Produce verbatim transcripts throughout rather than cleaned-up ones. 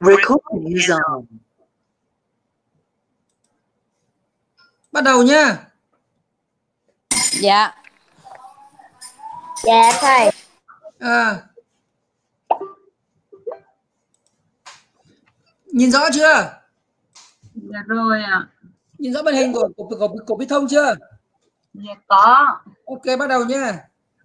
Recording is on. Bắt đầu nhá. Dạ. Dạ thầy. À. Nhìn rõ chưa? Dạ rồi ạ. Nhìn rõ màn hình của của của, của, của Bích Thông chưa? Dạ có. Ok, bắt đầu nhá.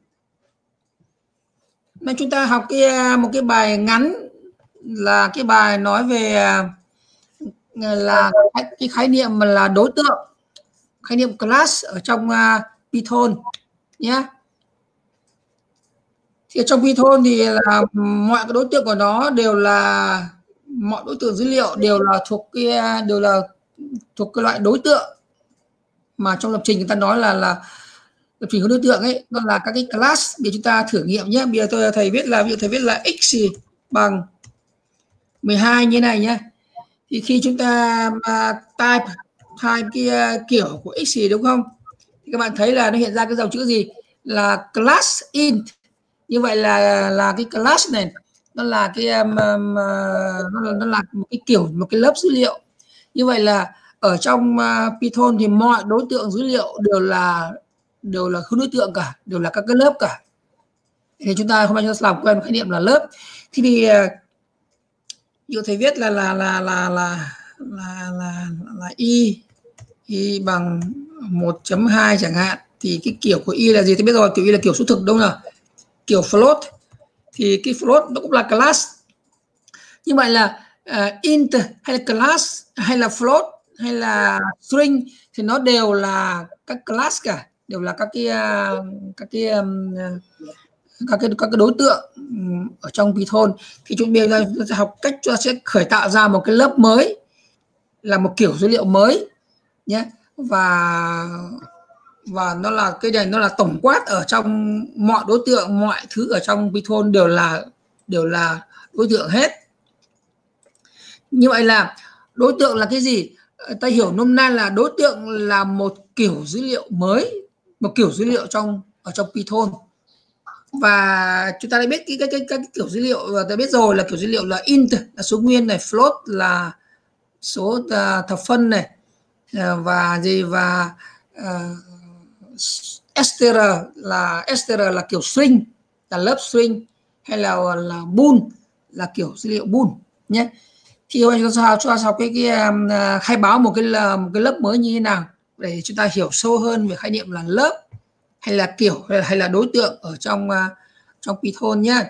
Nên chúng ta học cái một cái bài ngắn là cái bài nói về là cái khái niệm là đối tượng, khái niệm class ở trong uh, Python nhé. Thì trong Python thì là mọi cái đối tượng của nó đều là mọi đối tượng dữ liệu đều là thuộc cái đều là thuộc cái loại đối tượng mà trong lập trình người ta nói là là lập trình của đối tượng ấy, đó là các cái class. Bây giờ chúng ta thử nghiệm nhé. Bây giờ tôi thầy viết là ví dụ thầy viết là x bằng mười hai như này nhé. Thì khi chúng ta uh, type type cái uh, kiểu của x đúng không? Thì các bạn thấy là nó hiện ra cái dòng chữ gì? Là class int. Như vậy là là cái class này nó là cái um, um, nó, là, nó là một cái kiểu một cái lớp dữ liệu. Như vậy là ở trong uh, Python thì mọi đối tượng dữ liệu đều là đều là khối đối tượng cả, đều là các cái lớp cả. Thì chúng ta hôm nay chúng ta làm quen khái niệm là lớp. Thì thì uh, thầy viết là là là là là là là, là y y bằng một chấm hai chẳng hạn, thì cái kiểu của y là gì? Thì biết rồi, kiểu y là kiểu số thực đúng không nào? Kiểu float thì cái float nó cũng là class. Như vậy là uh, int hay là class hay là float hay là string thì nó đều là các class cả, đều là các cái uh, các cái um, các cái các cái đối tượng um, ở trong Python. Thì chúng bây giờ chúng ta học cách chúng ta sẽ khởi tạo ra một cái lớp mới, là một kiểu dữ liệu mới nhé. Và và nó là cái này nó là tổng quát ở trong mọi đối tượng, mọi thứ ở trong Python đều là đều là đối tượng hết. Như vậy là đối tượng là cái gì? Ta hiểu nôm na là đối tượng là một kiểu dữ liệu mới, một kiểu dữ liệu trong ở trong Python. Và chúng ta đã biết cái cái cái, cái kiểu dữ liệu, và ta biết rồi là kiểu dữ liệu là int là số nguyên này, float là số uh, thập phân này, uh, và gì và uh, str là str là kiểu string, là lớp string, hay là là bool là kiểu dữ liệu bool nhé. Thì hôm nay chúng ta cho học cái, cái um, khai báo một cái một cái lớp mới như thế nào để chúng ta hiểu sâu hơn về khái niệm là lớp hay là kiểu hay là, hay là đối tượng ở trong uh, trong Python nhé.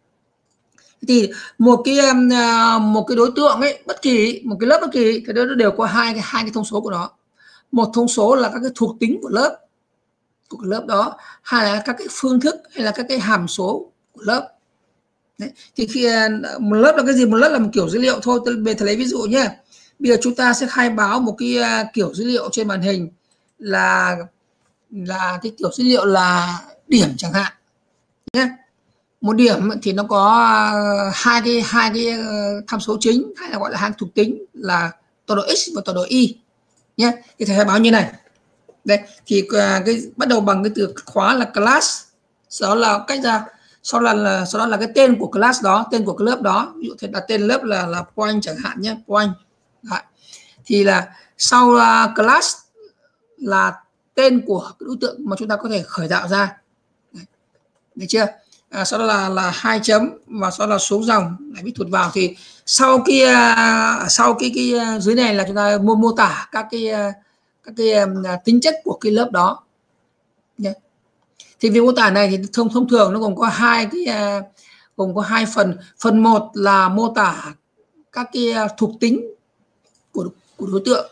Thì một cái um, một cái đối tượng ấy, bất kỳ một cái lớp bất kỳ cái đó nó đều có hai cái hai cái thông số của nó. Một thông số là các cái thuộc tính của lớp của cái lớp đó, hai là các cái phương thức hay là các cái hàm số của lớp. Đấy. Thì khi một lớp là cái gì? Một lớp là một kiểu dữ liệu thôi. Tôi về thầy lấy ví dụ nhé. Bây giờ chúng ta sẽ khai báo một cái kiểu dữ liệu trên màn hình là là cái kiểu dữ liệu là điểm chẳng hạn nhé. Một điểm thì nó có hai cái hai cái tham số chính, hay là gọi là hai thuộc tính là tọa độ x và tọa độ y nhé. Thì thầy khai báo như này. Đây thì cái bắt đầu bằng cái từ khóa là class, sau đó là cách ra sau đó là sau đó là cái tên của class đó, tên của cái lớp đó. Ví dụ thì đặt tên lớp là là point chẳng hạn nhé, point. Đấy. Thì là sau uh, class là tên của cái đối tượng mà chúng ta có thể khởi tạo ra. Đấy. Được chưa? À, sau đó là là hai chấm và sau đó là xuống dòng lại bị thụt vào. Thì sau cái uh, sau cái cái uh, dưới này là chúng ta mô mô tả các cái uh, các cái um, tính chất của cái lớp đó nhé. Thì việc mô tả này thì thông thông thường nó gồm có hai cái uh, gồm có hai phần. Phần một là mô tả các cái uh, thuộc tính của của đối tượng,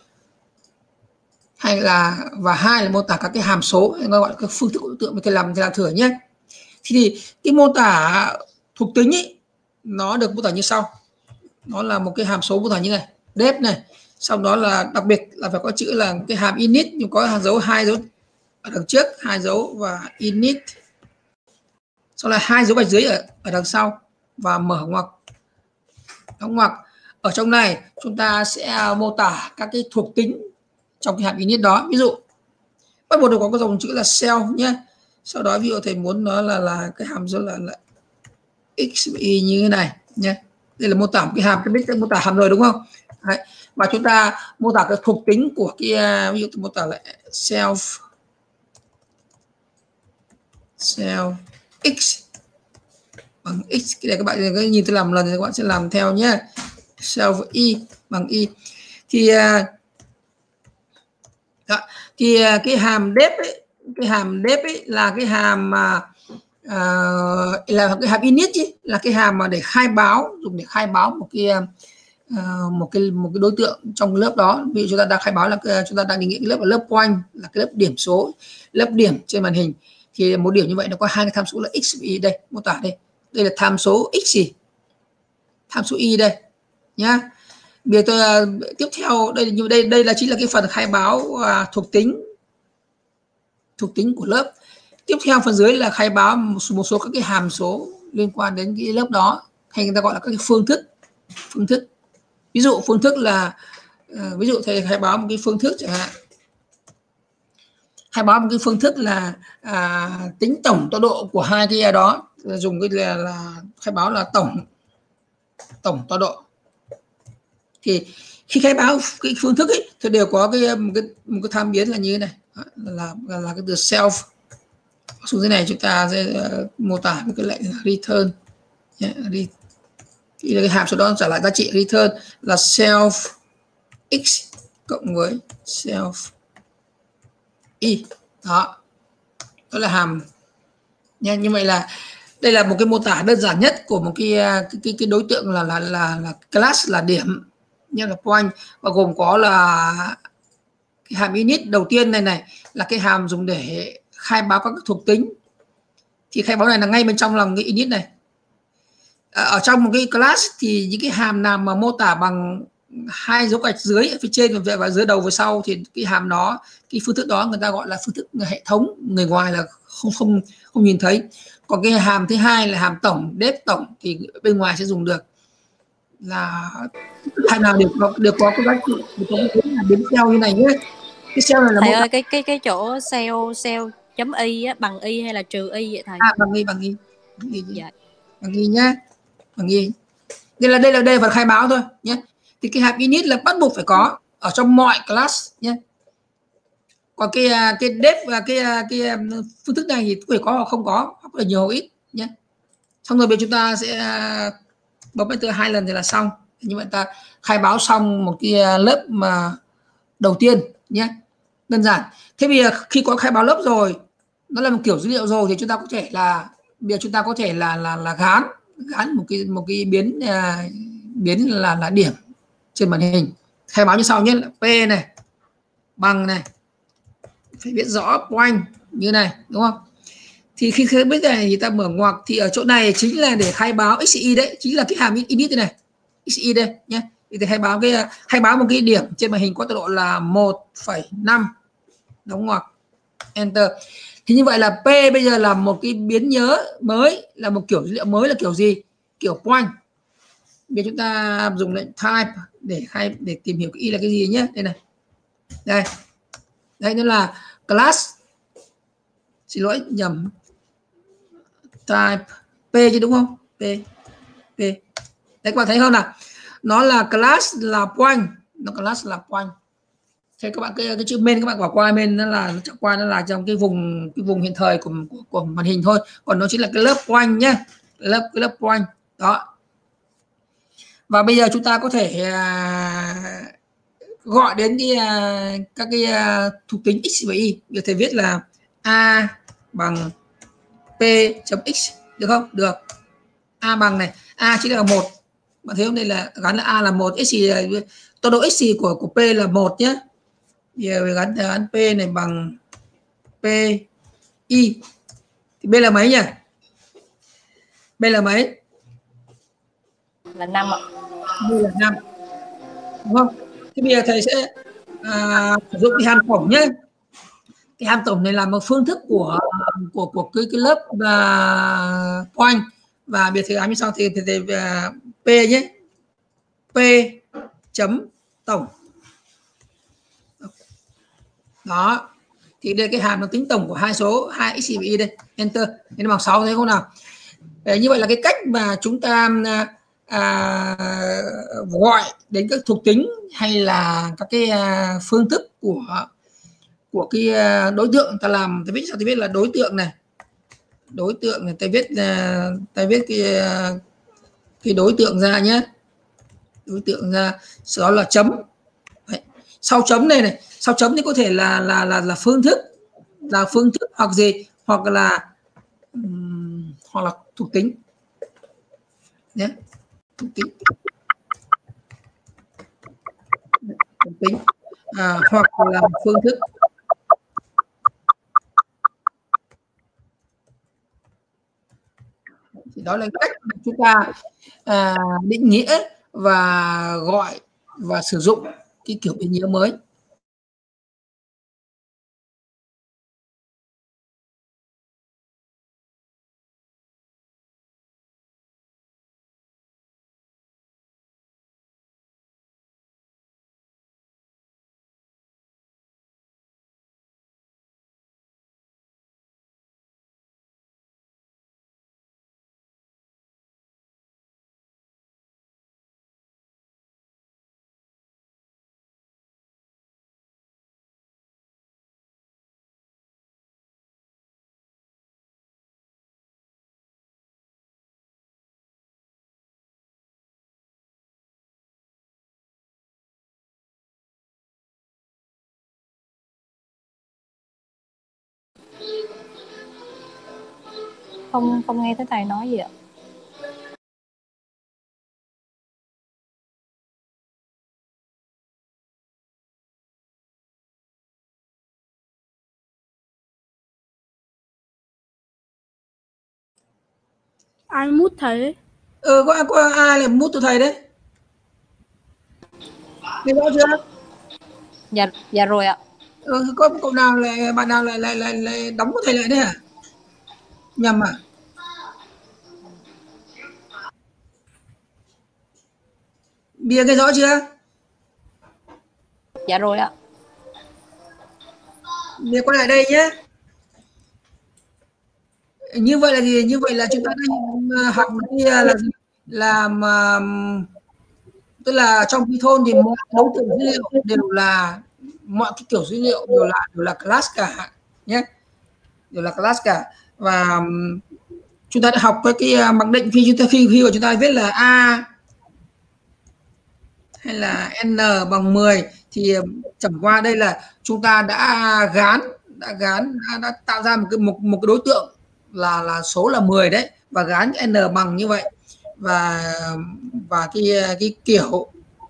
hay là và hai là mô tả các cái hàm số, hay gọi là các phương thức của đối tượng. Mình thầy làm thầy làm thử nhé. Thì cái mô tả thuộc tính ấy nó được mô tả như sau. Nó là một cái hàm số mô tả như này, def này. Sau đó là đặc biệt là phải có chữ là cái hàm init, nhưng có hàm dấu hai dấu ở đằng trước, hai dấu và init. Sau là hai dấu gạch dưới ở, ở đằng sau và mở ngoặc, đóng ngoặc. Ở trong này chúng ta sẽ mô tả các cái thuộc tính trong cái hàm init đó. Ví dụ bắt buộc được có cái dòng chữ là cell nhé. Sau đó ví dụ thầy muốn nó là là cái hàm số là, là x y như thế này nhé. đây là mô tả một cái hàm, cái biết mô tả hàm rồi đúng không? Đấy. Và chúng ta mô tả cái thuộc tính của cái, ví dụ mô tả lại self self x bằng x, cái này các bạn cái nhìn tôi làm lần thì các bạn sẽ làm theo nhé. Self y bằng y thì đó, thì cái hàm def ấy, cái hàm def ấy là cái hàm mà uh, là cái hàm init chứ, là cái hàm mà để khai báo, dùng để khai báo một cái uh, một cái một cái đối tượng trong lớp đó. Ví dụ chúng ta đang khai báo là chúng ta đang định nghĩa cái lớp là lớp point, là cái lớp điểm số, lớp điểm trên màn hình. Thì một điểm như vậy nó có hai cái tham số là x và y. Đây mô tả đây, đây là tham số x gì, tham số y đây nhá. Bây giờ tôi uh, tiếp theo đây như đây đây là chính là cái phần khai báo uh, thuộc tính thuộc tính của lớp. Tiếp theo phần dưới là khai báo một số, một số các cái hàm số liên quan đến cái lớp đó, hay người ta gọi là các cái phương thức. Phương thức ví dụ phương thức là uh, ví dụ thầy khai báo một cái phương thức chẳng hạn, khai báo một cái phương thức là à, tính tổng tọa độ của hai cái đó, dùng cái là, là khai báo là tổng tổng tọa độ. Thì khi khai báo cái phương thức ấy thì đều có cái một cái một cái tham biến là như thế này, là là, là cái từ self. Xuống thế này chúng ta sẽ uh, mô tả với cái lệnh return yeah, đi thì cái hàm số đó trả lại giá trị return là self x cộng với self y. Đó, đó là hàm nha. Như vậy là đây là một cái mô tả đơn giản nhất của một cái cái cái, cái đối tượng là là là là class là điểm, như là point, và gồm có là cái hàm init đầu tiên này này là cái hàm dùng để khai báo các thuộc tính. Thì khai báo này là ngay bên trong lòng cái init này. Ở trong một cái class thì những cái hàm nào mà mô tả bằng hai dấu gạch dưới ở phía trên và dưới đầu và sau thì cái hàm đó, cái phương thức đó người ta gọi là phương thức hệ thống, người ngoài là không không không nhìn thấy. Còn cái hàm thứ hai là hàm tổng, def tổng thì bên ngoài sẽ dùng được, là hai nào đều có đều có cái giá trị, đều có cái là biến cell như này nhé. Cái cell này là thầy ơi, cái cái cái chỗ cell cell chấm y á, bằng y hay là trừ y vậy thầy? À, bằng y bằng y bằng y, dạ. bằng y nhá, bằng y. Đây là đây là đây là phần khai báo thôi nhé. Thì cái hàm init là bắt buộc phải có ở trong mọi class nhé. Còn cái cái def và cái cái phương thức này thì có thể có hoặc không có, hoặc là nhiều hoặc ít nhé. Xong rồi bây chúng ta sẽ bấm enter hai lần thì là xong. Như vậy ta khai báo xong một cái lớp mà đầu tiên nhé, đơn giản. Thế bây giờ khi có khai báo lớp rồi, nó là một kiểu dữ liệu rồi, thì chúng ta có thể là bây giờ chúng ta có thể là là là gán gán một cái một cái biến uh, biến là là điểm trên màn hình. Khai báo như sau nhé, là p này bằng này, phải viết rõ point như này đúng không? Thì khi khi biết này thì ta mở ngoặc, thì ở chỗ này chính là để khai báo xy đấy, chính là cái hàm init đây này, xy đây nhé. Thì khai báo cái khai báo một cái điểm trên màn hình có tọa độ là một phẩy năm, đóng ngoặc enter. Thì như vậy là p bây giờ là một cái biến nhớ mới, là một kiểu dữ liệu mới, là kiểu gì? Kiểu point. Bây giờ chúng ta dùng lệnh type để khai để tìm hiểu cái y là cái gì nhé. Đây này, đây đây nó là class, xin lỗi nhầm, type p chứ đúng không? P p đấy, các bạn thấy không nào? Nó là class là point, nó class là point. Thế các bạn cái, cái chữ main các bạn bỏ qua, main nó là nó chẳng qua nó là trong cái vùng cái vùng hiện thời của, của, của màn hình thôi, còn nó chính là cái lớp point nhé, lớp cái lớp point đó. Và bây giờ chúng ta có thể uh, gọi đến cái uh, các cái uh, thuộc tính x và y. Bây giờ thầy viết là a bằng p chấm x được không? Được. A bằng này, a chính là một. Bạn thấy không, đây là gắn là a là một, x thì tọa độ x của của p là một nhé. Giờ gắn gắn p này bằng p y thì b là mấy nhỉ? B là mấy? Là năm ạ. B là năm, đúng không? Thì bây giờ thầy sẽ à, sử dụng cái hàm tổng nhé. Cái hàm tổng này là một phương thức của của của cái cái lớp uh, point. Và biệt thầy ám như sau thì thầy, thầy, thầy uh, p nhé, p chấm tổng đó. Thì đây cái hàm nó tính tổng của hai số hai x và y đây, enter nên bằng sáu, thấy không nào? Đấy, như vậy là cái cách mà chúng ta à, gọi đến các thuộc tính hay là các cái uh, phương thức của của cái uh, đối tượng ta làm. Ta viết sao? Ta viết là đối tượng này, đối tượng này, ta viết uh, ta viết cái uh, cái đối tượng ra nhé, đối tượng ra, sau đó là chấm. Đấy. Sau chấm này này, sau chấm thì có thể là là là là phương thức, là phương thức hoặc gì, hoặc là um, hoặc là thuộc tính nhé, thuộc tính, thuộc tính à, hoặc là phương thức. Thì đó là cách mà chúng ta à, định nghĩa và gọi và sử dụng cái kiểu biến nhớ mới. Không không nghe thấy thầy nói gì ạ. Ai mút thầy? Ừ, có, có ai là mút tụi thầy đấy? Nghe rõ chưa? Dạ dạ rồi ạ. Ừ, có cậu nào lại bạn nào lại lại lại, lại đóng của thầy lại đấy hả? Nhầm à? Bia nghe rõ chưa? Dạ rồi ạ. Bia quay lại đây nhé. Như vậy là gì? Như vậy là chúng ta đã học cái là gì? Làm um, tức là trong Python thì mọi đối tượng dữ liệu đều là mọi cái kiểu dữ liệu đều là đều là class cả nhé, đều là class cả. Và um, chúng ta đã học cái cái mặc định khi chúng ta khi khi mà chúng ta viết là a hay là n bằng mười thì chẳng qua đây là chúng ta đã gán đã gán đã, đã tạo ra một cái một một cái đối tượng là là số là mười đấy, và gán n bằng như vậy, và và cái cái kiểu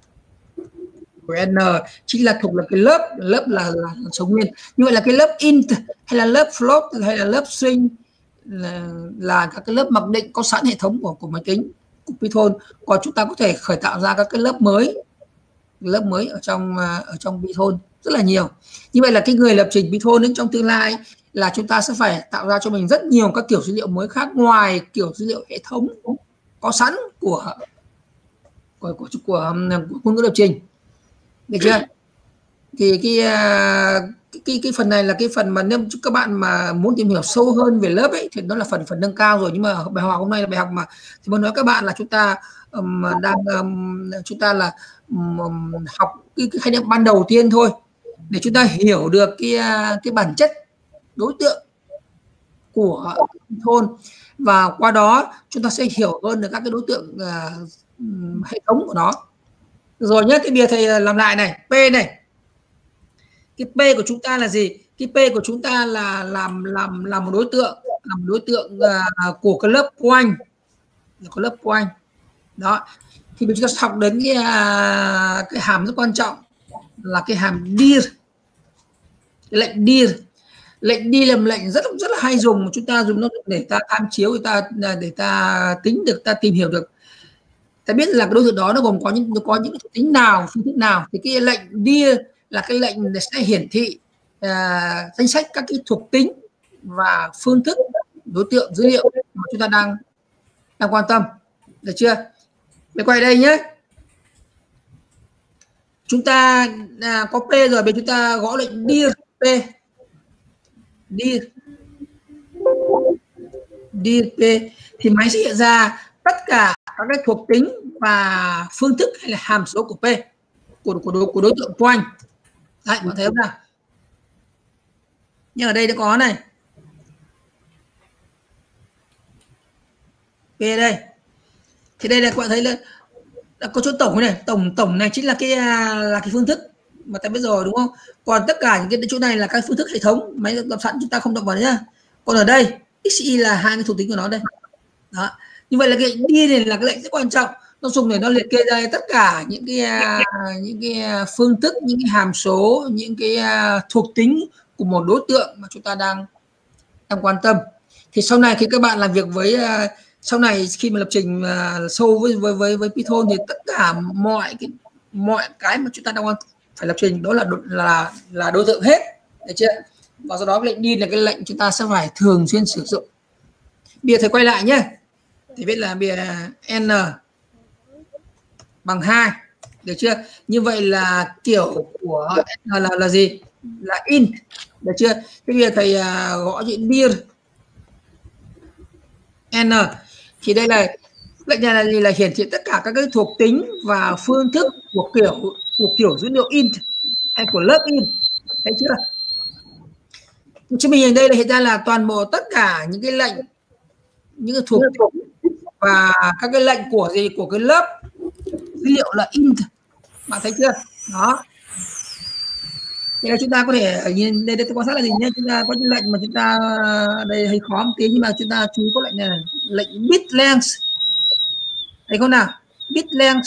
của n chính là thuộc là cái lớp lớp là, là, là số nguyên. Như vậy là cái lớp int hay là lớp float hay là lớp string là, là các cái lớp mặc định có sẵn hệ thống của của máy tính của Python. Còn chúng ta có thể khởi tạo ra các cái lớp mới lớp mới ở trong ở trong Python rất là nhiều. Như vậy là cái người lập trình Python đến trong tương lai là chúng ta sẽ phải tạo ra cho mình rất nhiều các kiểu dữ liệu mới khác ngoài kiểu dữ liệu hệ thống có sẵn của của của, của, của ngôn ngữ lập trình, được chưa? Thì cái, cái cái cái phần này là cái phần mà nếu các bạn mà muốn tìm hiểu sâu hơn về lớp ấy thì nó là phần phần nâng cao rồi, nhưng mà bài học hôm nay là bài học mà thì muốn nói các bạn là chúng ta um, đang um, chúng ta là um, học cái, cái khái niệm ban đầu tiên thôi để chúng ta hiểu được cái cái bản chất đối tượng của Python, và qua đó chúng ta sẽ hiểu hơn được các cái đối tượng uh, hệ thống của nó. Rồi nhé, cái bìa thầy làm lại này, P này, cái P của chúng ta là gì? Cái P của chúng ta là làm làm làm một đối tượng, làm một đối tượng uh, của cái lớp quanh, có lớp quanh đó. Thì chúng ta học đến cái, uh, cái hàm rất quan trọng là cái hàm dir, cái lệnh dir. Lệnh dir là một lệnh rất rất là hay dùng, chúng ta dùng nó để ta tham chiếu, để ta để ta tính được, ta tìm hiểu được, ta biết là cái đối tượng đó nó gồm có những nó có những thuộc tính nào, phương thức nào. Thì cái lệnh dir là cái lệnh để sẽ hiển thị uh, danh sách các cái thuộc tính và phương thức đối tượng dữ liệu mà chúng ta đang đang quan tâm, được chưa? Để quay đây nhé, chúng ta à, có P rồi, bây chúng ta gõ lệnh dir P, dir dir P thì máy sẽ hiện ra tất cả các cái thuộc tính và phương thức hay là hàm số của P của của đối, của đối tượng point. Đấy, bạn thấy không nào? Nhưng ở đây nó có này. P đây. Thì đây là các bạn thấy là, là có chỗ tổng này, tổng tổng này chính là cái là cái phương thức mà ta biết rồi đúng không? Còn tất cả những cái chỗ này là các phương thức hệ thống máy lập sẵn, chúng ta không động vào nhá. Còn ở đây xy là hai cái thuộc tính của nó đây. Đó. Như vậy là cái đi này là cái lệnh rất quan trọng, nó dùng để nó liệt kê ra tất cả những cái những cái phương thức, những cái hàm số, những cái thuộc tính của một đối tượng mà chúng ta đang đang quan tâm. Thì sau này khi các bạn làm việc với sau này khi mà lập trình sâu với với với, với Python thì tất cả mọi cái mọi cái mà chúng ta đang phải lập trình đó là là là đối tượng hết, được chưa? Và do đó lệnh đi là cái lệnh chúng ta sẽ phải thường xuyên sử dụng. Bây giờ thầy quay lại nhé, thì biết là bây giờ n bằng hai, được chưa? Như vậy là kiểu của n là là gì? Là int, được chưa? Thế bây giờ thầy uh, gõ chữ dir n thì đây là lệnh này là gì? Là hiển thị tất cả các cái thuộc tính và phương thức của kiểu của kiểu dữ liệu int hay của lớp int, thấy chưa? Chứ mình ở đây là hiện ra là toàn bộ tất cả những cái lệnh, những cái thuộc và các cái lệnh của gì của cái lớp dữ liệu là int, bạn thấy chưa? Đó. Thì là chúng ta có thể nhìn đây, đây tôi quan sát là gì nhé, chúng ta có những lệnh mà chúng ta đây hơi khó một tí nhưng mà chúng ta chú ý có lệnh này, này. Lệnh bit length, thấy không nào? Bit length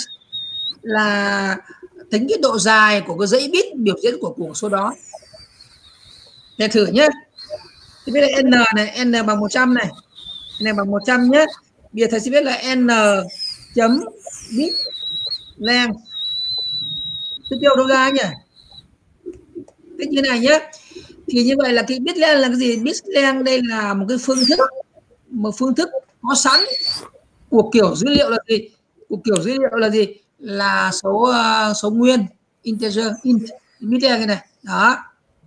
là tính cái độ dài của cái dãy bit biểu diễn của của số đó. Để thử nhé. Thì biết là n này, n bằng một trăm này, n bằng một trăm nhé. Bây giờ thầy sẽ biết là n chấm bit length. Tôi tiêu đâu ra nhỉ? Thế như này nhé. Thì như vậy là cái bit length là cái gì? Bit length đây là một cái phương thức, một phương thức có sẵn của kiểu dữ liệu là gì? Của kiểu dữ liệu là gì? Là số uh, số nguyên integer int bit length cái này. Đó.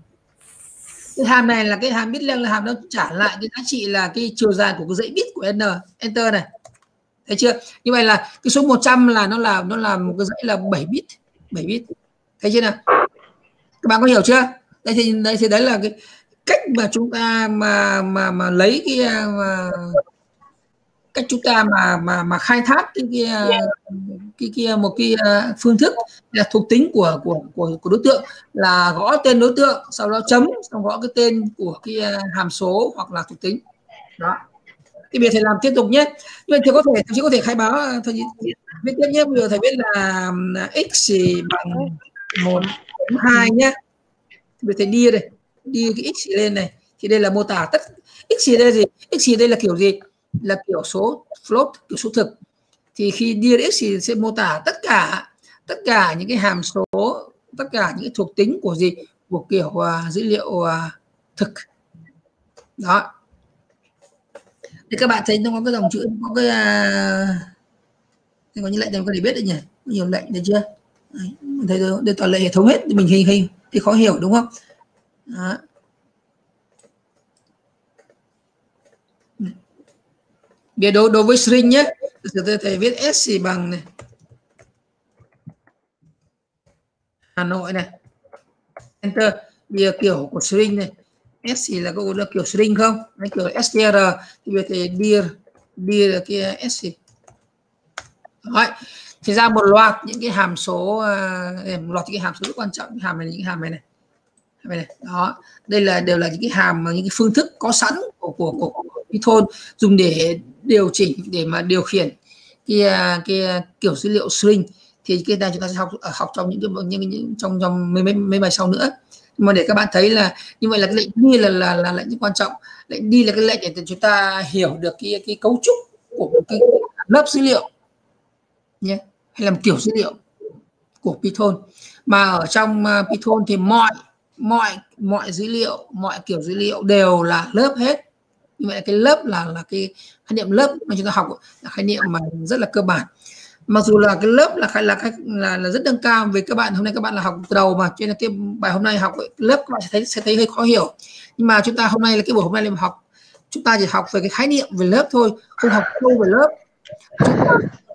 Cái hàm này là cái hàm bit length là hàm nó trả lại cái giá trị là cái chiều dài của cái dãy bit của n, enter này. Thấy chưa? Như vậy là cái số một trăm là nó là nó là một cái dãy là bảy bit, bảy bit. Thấy chưa nào? Các bạn có hiểu chưa? Đây thì đây thì đấy là cái cách mà chúng ta mà mà mà lấy cái mà, cách chúng ta mà mà mà khai thác cái cái cái, cái một cái phương thức là thuộc tính của của của của đối tượng, là gõ tên đối tượng, sau đó chấm, xong gõ cái tên của cái hàm số hoặc là thuộc tính. Đó. Thì bây giờ thầy làm tiếp tục nhé. Nhưng thầy có thể thầy chỉ có thể khai báo thầy viết tiếp nhé. Bây giờ thầy biết là x bằng một hai nhé. Bây giờ thầy đi đây, đi cái x lên này, thì đây là mô tả tất x đây là gì? X đây là kiểu gì? Là kiểu số float, kiểu số thực. Thì khi đi x thì sẽ mô tả tất cả tất cả những cái hàm số, tất cả những cái thuộc tính của gì? Của kiểu uh, dữ liệu uh, thực. Đó. Thì các bạn thấy nó có cái dòng chữ, có cái uh, có những lệnh này có thể biết được nhỉ? Nhiều lệnh được chưa? Đấy, mình thấy đây toàn lệnh hệ thống hết, mình hình hình thì khó hiểu đúng không? Đó. Bây đối đối với string nhé, tôi thầy viết s bằng này Hà Nội này, enter. Bây giờ kiểu của string này, s là có là kiểu string không? Đấy, kiểu str thì bây giờ thầy dir dir là kia s. Đấy. Thì ra một loạt những cái hàm số, uh, một loạt những cái hàm số rất quan trọng, những hàm này, những hàm này này. Này. Đó, đây là đều là những cái hàm, những cái phương thức có sẵn của của, của, của Python dùng để điều chỉnh, để mà điều khiển cái cái kiểu dữ liệu string. Thì cái này chúng ta sẽ học học trong những cái những, những trong trong mấy, mấy mấy bài sau nữa. Nhưng mà để các bạn thấy là như vậy là cái lệnh đi là là là lệnh rất quan trọng. Lệnh đi là cái lệnh để chúng ta hiểu được cái cái cấu trúc của một cái lớp dữ liệu nhé, hay là một kiểu dữ liệu của Python. Mà ở trong Python thì mọi mọi mọi dữ liệu, mọi kiểu dữ liệu đều là lớp hết. Như vậy cái lớp là là cái khái niệm lớp mà chúng ta học là khái niệm mà rất là cơ bản. Mặc dù là cái lớp là là là là, là rất nâng cao, vì các bạn hôm nay các bạn là học từ đầu mà, cho nên là cái bài hôm nay học lớp các bạn sẽ thấy sẽ thấy hơi khó hiểu. Nhưng mà chúng ta hôm nay là cái buổi hôm nay là học, chúng ta chỉ học về cái khái niệm về lớp thôi, không học sâu về lớp. Chúng ta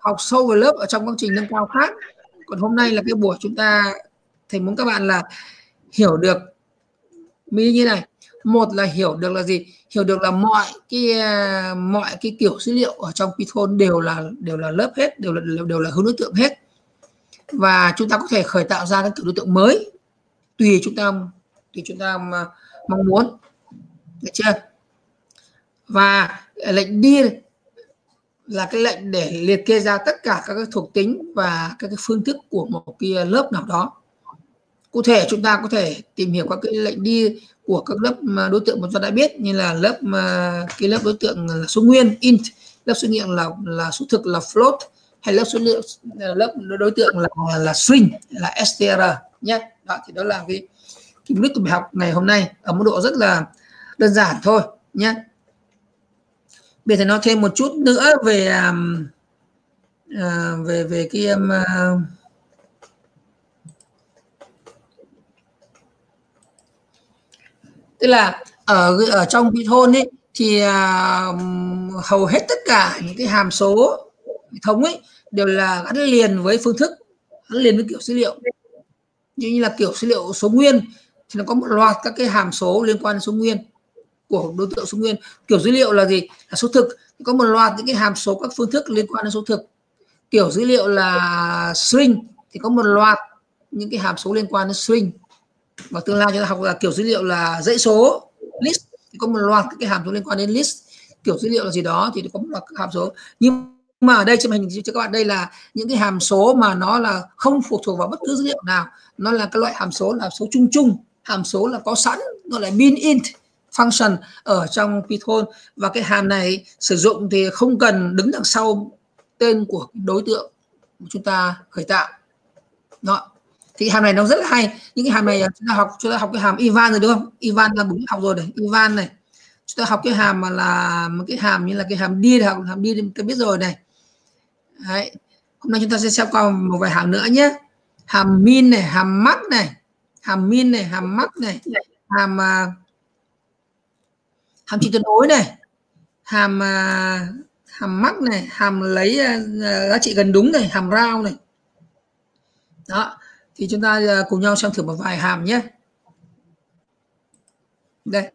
học sâu về lớp ở trong chương trình nâng cao khác. Còn hôm nay là cái buổi chúng ta thầy muốn các bạn là hiểu được như này. Một là hiểu được là gì? Hiểu được là mọi cái mọi cái kiểu dữ liệu ở trong Python đều là đều là lớp hết, đều là đều là hướng đối tượng hết. Và chúng ta có thể khởi tạo ra các kiểu đối tượng mới tùy chúng ta tùy chúng ta mà mong muốn. Được chưa? Và lệnh dir là cái lệnh để liệt kê ra tất cả các cái thuộc tính và các cái phương thức của một cái lớp nào đó. Cụ thể chúng ta có thể tìm hiểu các cái lệnh đi của các lớp mà đối tượng mà chúng ta đã biết, như là lớp mà cái lớp đối tượng là số nguyên int, lớp số nghiệm là là số thực là float, hay lớp số liệu lớp đối tượng là là string là str nhé. Đó thì đó là cái cái mục đích của bài học ngày hôm nay ở mức độ rất là đơn giản thôi nhé. Bây giờ nói thêm một chút nữa về um, uh, về về cái um, uh, tức là ở ở trong Python ấy thì uh, hầu hết tất cả những cái hàm số hệ thống ấy đều là gắn liền với phương thức, gắn liền với kiểu dữ liệu. Như như là kiểu dữ liệu số nguyên thì nó có một loạt các cái hàm số liên quan đến số nguyên của đối tượng số nguyên. Kiểu dữ liệu là gì? Là số thực, có một loạt những cái hàm số các phương thức liên quan đến số thực. Kiểu dữ liệu là string thì có một loạt những cái hàm số liên quan đến string. Và tương lai chúng ta học là kiểu dữ liệu là dãy số list thì có một loạt các cái hàm số liên quan đến list. Kiểu dữ liệu là gì đó thì có một loạt các hàm số. Nhưng mà ở đây trên hình cho các bạn đây là những cái hàm số mà nó là không phụ thuộc vào bất cứ dữ liệu nào, nó là cái loại hàm số là số chung chung, hàm số là có sẵn, gọi là built-in function ở trong Python. Và cái hàm này sử dụng thì không cần đứng đằng sau tên của đối tượng chúng ta khởi tạo. Đó. Thì hàm này nó rất là hay. Những cái hàm này chúng ta học chúng ta học cái hàm Ivan rồi đúng không? Ivan là đúng học rồi này, Ivan này. Chúng ta học cái hàm mà là một cái hàm như là cái hàm dir, học hàm dir ta biết rồi này. Đấy. Hôm nay chúng ta sẽ xem qua một vài hàm nữa nhé. Hàm min này, hàm max này, hàm min này, hàm max này, hàm hàm chỉ tuyệt đối này, hàm hàm max này, hàm lấy giá trị gần đúng này, hàm round này. Đó. Thì chúng ta cùng nhau xem thử một vài hàm nhé. Đây.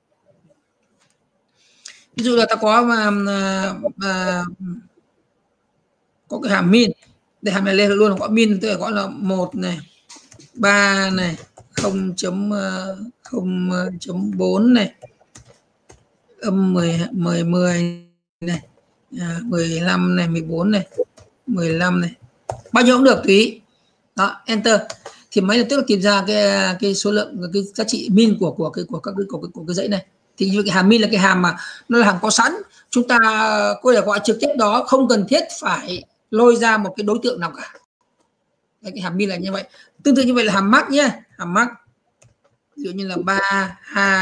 Ví dụ là ta có mà, mà có cái hàm min. Để hàm này lên luôn có min, tức là gọi là một này, ba này, không chấm bốn này, âm mười, mười, mười này, à, mười lăm này, mười bốn này, mười lăm này. Bao nhiêu cũng được tùy. Đó, enter. Thì máy lập tức là tìm ra cái cái số lượng cái giá trị min của của cái của các cái của, của, của cái dãy này. Thì như cái hàm min là cái hàm mà nó là hàm có sẵn, chúng ta có thể gọi trực tiếp đó, không cần thiết phải lôi ra một cái đối tượng nào cả. Đấy, cái hàm min là như vậy. Tương tự như vậy là hàm max nhé, hàm max ví dụ như là ba, hai,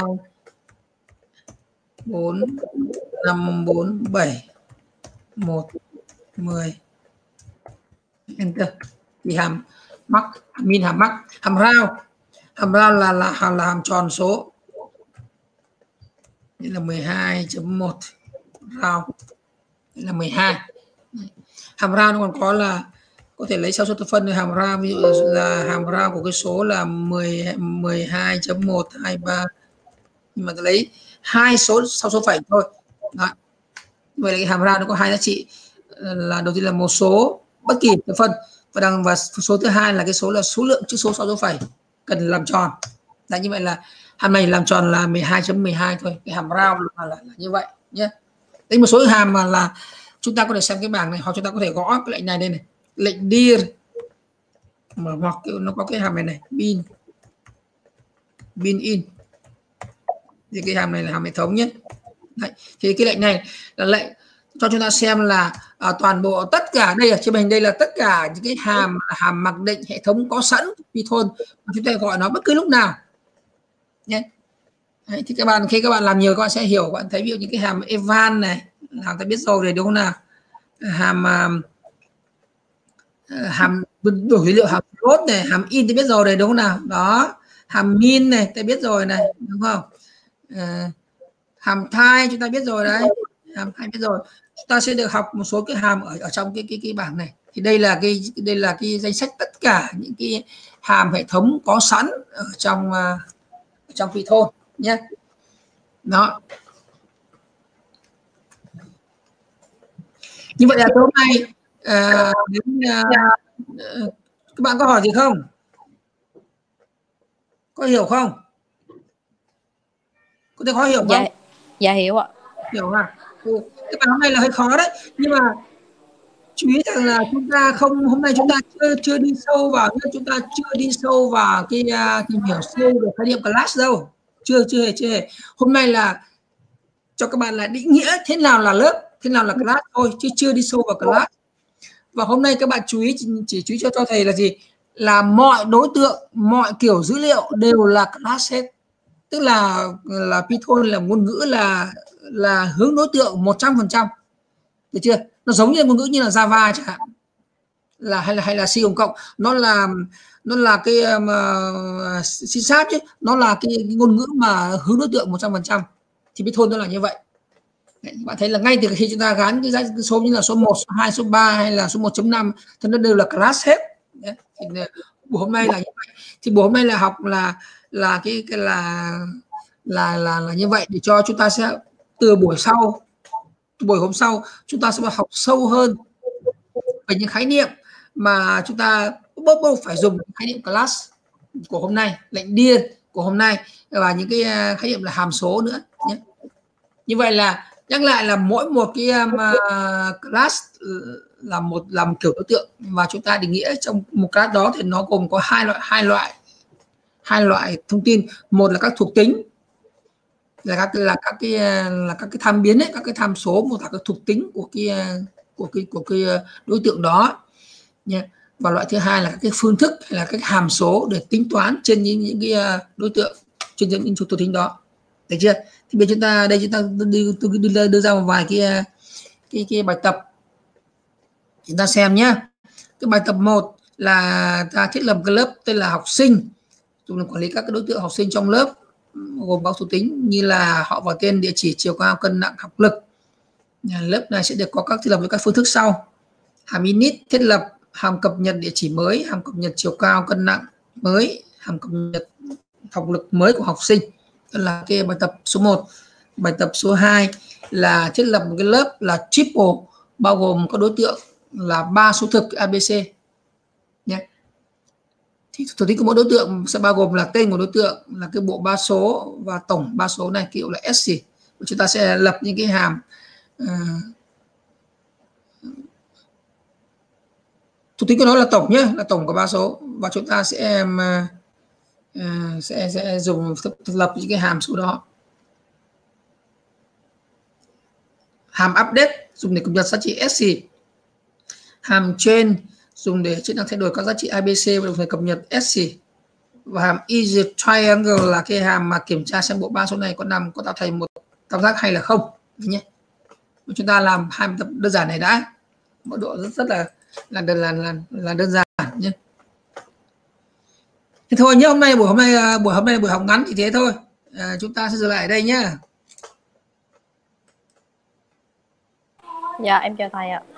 bốn, năm, bốn, bảy, một, mười, enter. Thì hàm max, hàm min, hàm max. Hàm round, hàm round là là hàm là hàm tròn số, đây là mười hai chấm một round, đây là mười hai. Hàm round nó còn có là có thể lấy sau số tự phân hàm round, ví dụ là hàm round của cái số là mười, mười hai chấm một hai ba, nhưng mà lấy hai số sau số phẩy thôi. Đó. Vậy là cái hàm round nó có hai giá trị, là đầu tiên là một số bất kỳ tự phân, và đằng và số thứ hai là cái số là số lượng chữ số sau số phẩy cần làm tròn. Đấy, như vậy là hàm này làm tròn là mười hai chấm mười hai thôi. Cái hàm round là, là, là như vậy nhé. Đấy, một số hàm mà là chúng ta có thể xem cái bảng này, hoặc chúng ta có thể gõ cái lệnh này đây này, lệnh dir, mà hoặc nó có cái hàm này này, bin bin in. Thì cái hàm này là hàm hệ thống nhé. Đấy. Thì cái lệnh này là lệnh cho chúng ta xem là à, toàn bộ tất cả đây ở trên hình đây là tất cả những cái hàm hàm mặc định hệ thống có sẵn Python, chúng ta gọi nó bất cứ lúc nào nhé. Đấy, thì các bạn khi các bạn làm nhiều các bạn sẽ hiểu, các bạn thấy ví dụ như cái hàm eval này làm ta biết rồi đấy đúng không nào, hàm hàm đổi dữ liệu, hàm float này, hàm in ta biết rồi đấy đúng không nào, đó hàm min này ta biết rồi này đúng không, à, hàm thai chúng ta biết rồi đấy, hàm thai biết rồi, chúng ta sẽ được học một số cái hàm ở ở trong cái cái cái bảng này. Thì đây là cái đây là cái danh sách tất cả những cái hàm hệ thống có sẵn ở trong uh, trong Python nhé. Đó. Như vậy là tối hôm nay uh, đến, uh, các bạn có hỏi gì không? Có hiểu không? Có thể khó hiểu không? Dạ, dạ hiểu ạ. Hiểu à? Ừ. Các bạn hôm nay là hơi khó đấy, nhưng mà chú ý rằng là chúng ta không hôm nay chúng ta chưa chưa đi sâu vào chúng ta chưa đi sâu vào cái uh, tìm hiểu sâu về khái niệm class đâu, chưa chưa hề chưa hề. Hôm nay là cho các bạn là định nghĩa thế nào là lớp, thế nào là class thôi, chứ chưa đi sâu vào class. Và hôm nay các bạn chú ý chỉ, chỉ chú ý cho cho thầy là gì, là mọi đối tượng, mọi kiểu dữ liệu đều là class hết. Tức là là Python là ngôn ngữ là là hướng đối tượng một trăm phần trăm, được chưa? Nó giống như ngôn ngữ như là Java chẳng hạn, là hay là hay là C cộng cộng, nó là nó là cái um, C sharp chứ, nó là cái ngôn ngữ mà hướng đối tượng một trăm phần trăm. Thì Python nó là như vậy. Đấy, bạn thấy là ngay từ khi chúng ta gắn cái số như là số một, số hai, số ba hay là số một chấm năm thì nó đều là class hết. Đấy. Thì buổi hôm nay là như vậy. Thì buổi hôm nay là học là là cái, cái là là là là như vậy, để cho chúng ta sẽ từ buổi sau, từ buổi hôm sau chúng ta sẽ học sâu hơn về những khái niệm mà chúng ta bắt buộc phải dùng khái niệm class của hôm nay, lệnh điền của hôm nay, và những cái khái niệm là hàm số nữa nhé. Như vậy là nhắc lại là mỗi một cái um, class là một là một kiểu đối tượng, và chúng ta định nghĩa trong một class đó thì nó gồm có hai loại hai loại hai loại thông tin. Một là các thuộc tính, là các là các cái là các cái tham biến ấy, các cái tham số, một là các thuộc tính của cái của cái của cái đối tượng đó nha. Và loại thứ hai là các cái phương thức hay là các hàm số để tính toán trên những những cái đối tượng, trên những thuộc tính đó, được chưa? Thì bây giờ chúng ta đây chúng ta đưa, đưa, đưa ra một vài cái cái cái bài tập chúng ta xem nhé. Cái bài tập một là ta thiết lập cái lớp tên là học sinh, dùng để quản lý các cái đối tượng học sinh trong lớp, gồm các thuộc tính như là họ và tên, địa chỉ, chiều cao, cân nặng, học lực. Lớp này sẽ được có các thiết lập với các phương thức sau: hàm init thiết lập hàm cập nhật địa chỉ mới, hàm cập nhật chiều cao cân nặng mới, hàm cập nhật học lực mới của học sinh. Đó là cái bài tập số một. Bài tập số hai là thiết lập một cái lớp là triple, bao gồm các đối tượng là ba số thực a bê xê nhé. Thì thuộc tính của mỗi đối tượng sẽ bao gồm là tên của đối tượng, là cái bộ ba số và tổng ba số này kiểu là ét xê. Chúng ta sẽ lập những cái hàm uh, thuộc tính của nó là tổng nhé, là tổng của ba số, và chúng ta sẽ uh, sẽ sẽ dùng lập những cái hàm số đó. Hàm update dùng để cập nhật giá trị ét xê, hàm change dùng để chức năng thay đổi các giá trị a bê xê và đồng thời cập nhật ét xê, và hàm is triangle là cái hàm mà kiểm tra xem bộ ba số này có nằm có tạo thành một tam giác hay là không nhé. Chúng ta làm hai tập đơn giản này đã, mức độ rất, rất là là đơn là, là, là đơn giản nhé. Thế thôi nhé, hôm nay buổi hôm nay buổi hôm nay buổi học ngắn thì thế thôi. À, chúng ta sẽ dừng lại ở đây nhé. Dạ em chào thầy ạ.